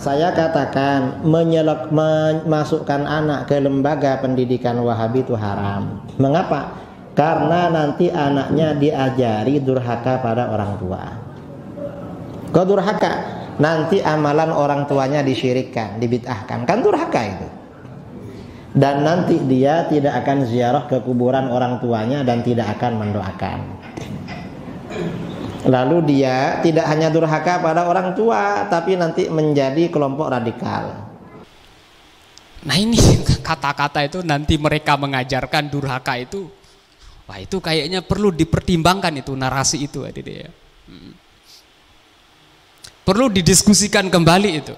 saya katakan memasukkan anak ke lembaga pendidikan Wahabi itu haram. Mengapa? Karena nanti anaknya diajari durhaka pada orang tua. Kau durhaka, nanti amalan orang tuanya disyirikkan, dibid'ahkan. Kan durhaka itu. Dan nanti dia tidak akan ziarah ke kuburan orang tuanya dan tidak akan mendoakan. Lalu dia tidak hanya durhaka pada orang tua, tapi nanti menjadi kelompok radikal. Nah ini kata-kata itu nanti mereka mengajarkan durhaka itu, wah itu kayaknya perlu dipertimbangkan itu narasi itu, adik-adik ya. Perlu didiskusikan kembali itu.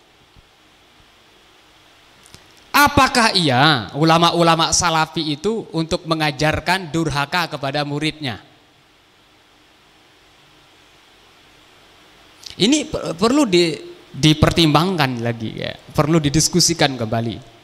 Apakah iya ulama-ulama salafi itu untuk mengajarkan durhaka kepada muridnya? Ini perlu dipertimbangkan lagi ya, perlu didiskusikan kembali.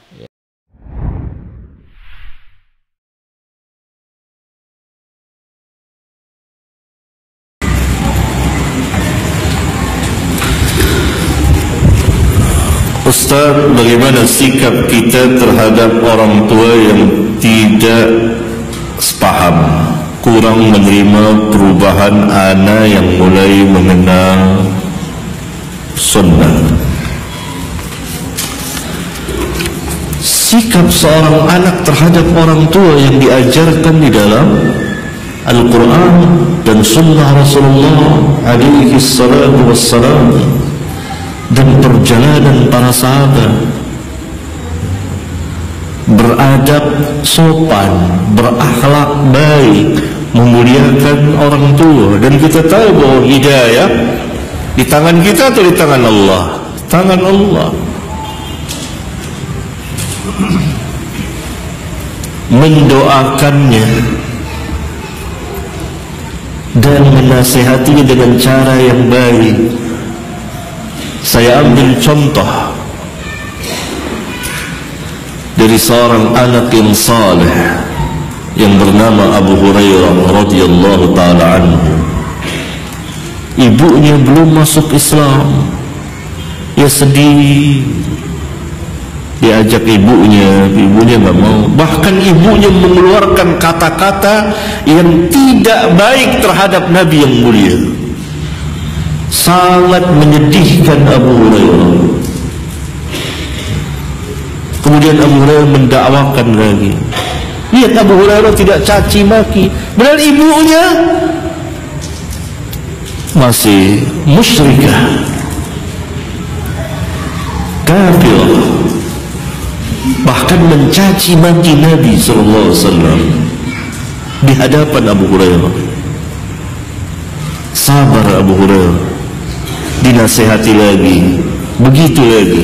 Ustaz, bagaimana sikap kita terhadap orang tua yang tidak sepaham, kurang menerima perubahan anak yang mulai mengenal sunnah? Sikap seorang anak terhadap orang tua yang diajarkan di dalam Al-Quran dan sunnah Rasulullah alaihi salatu wassalam, dan perjalanan para sahabat, beradab sopan, berakhlak baik, memuliakan orang tua. Dan kita tahu bahwa hidayah di tangan kita atau di tangan Allah? Tangan Allah. Mendoakannya dan menasihatinya dengan cara yang baik. Saya ambil contoh dari seorang anak yang saleh yang bernama Abu Hurairah radhiyallahu taala anhu. Ibunya belum masuk Islam, ia sedih, diajak ibunya nggak mau. Bahkan ibunya mengeluarkan kata-kata yang tidak baik terhadap Nabi yang mulia. Sangat menyedihkan Abu Hurairah. Kemudian Abu Hurairah mendakwakan lagi. Lihat, Abu Hurairah tidak caci maki, padahal ibunya masih musyrikah, kafir, bahkan mencaci maki Nabi SAW di hadapan Abu Hurairah. Sabar Abu Hurairah, dinasihati lagi, begitu lagi.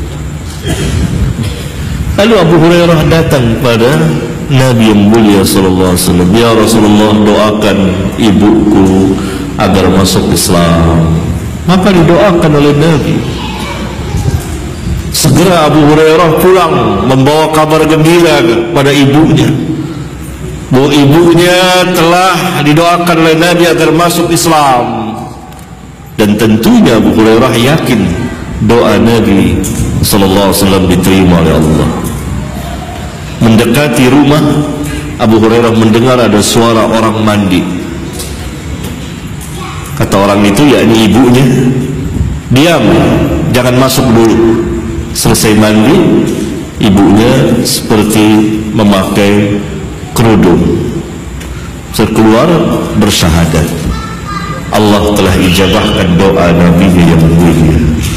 Lalu Abu Hurairah datang pada Nabi yang mulia sallallahu alaihi wasallam. Ya Rasulullah, doakan ibuku agar masuk Islam. Maka didoakan oleh Nabi. Segera Abu Hurairah pulang membawa kabar gembira kepada ibunya, bahwa ibunya telah didoakan oleh Nabi agar masuk Islam. Dan tentunya Abu Hurairah yakin doa Nabi sallallahu alaihi wasallam diterima oleh Allah. Mendekati rumah, Abu Hurairah mendengar ada suara orang mandi. Kata orang itu, yakni ibunya, diam, jangan masuk dulu. Selesai mandi, ibunya seperti memakai kerudung, terkeluar bersyahadat. Allah telah ijabahkan doa Nabi-Nya yang mulia.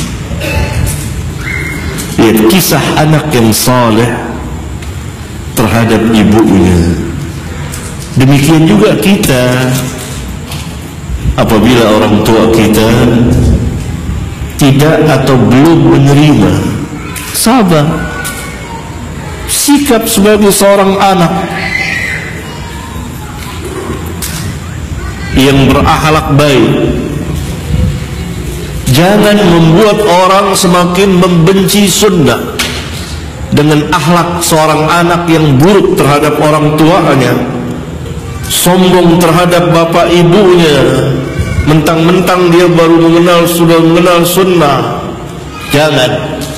Lihat kisah anak yang saleh terhadap ibunya. Demikian juga kita, apabila orang tua kita tidak atau belum menerima, sabar. Sikap sebagai seorang anak yang berakhlak baik. Jangan membuat orang semakin membenci sunnah dengan akhlak seorang anak yang buruk terhadap orang tuanya, sombong terhadap bapak ibunya, mentang-mentang dia baru sudah mengenal sunnah. Jangan.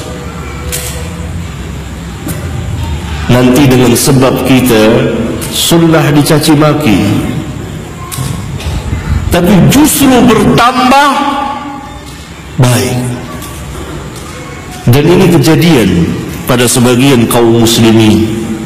Nanti dengan sebab kita sunnah dicaci maki, tapi justru bertambah baik. Dan ini kejadian pada sebagian kaum muslimin.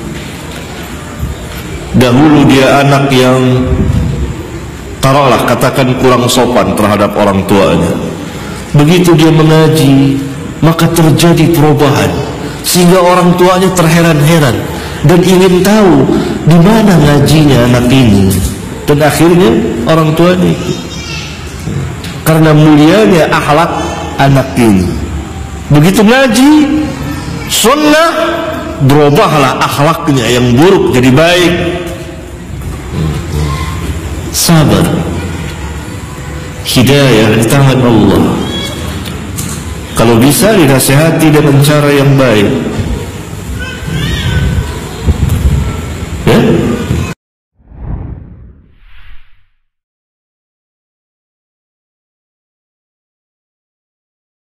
Dahulu dia anak yang taruhlah katakan kurang sopan terhadap orang tuanya. Begitu dia mengaji, maka terjadi perubahan sehingga orang tuanya terheran-heran dan ingin tahu di mana ngajinya anak ini. Dan akhirnya orang tuanya ikut karena mulianya akhlak anak ini. Begitu ngaji sunnah, berubahlah akhlaknya yang buruk jadi baik. Sabar, hidayah di tangan Allah. Kalau bisa dinasihati dengan cara yang baik,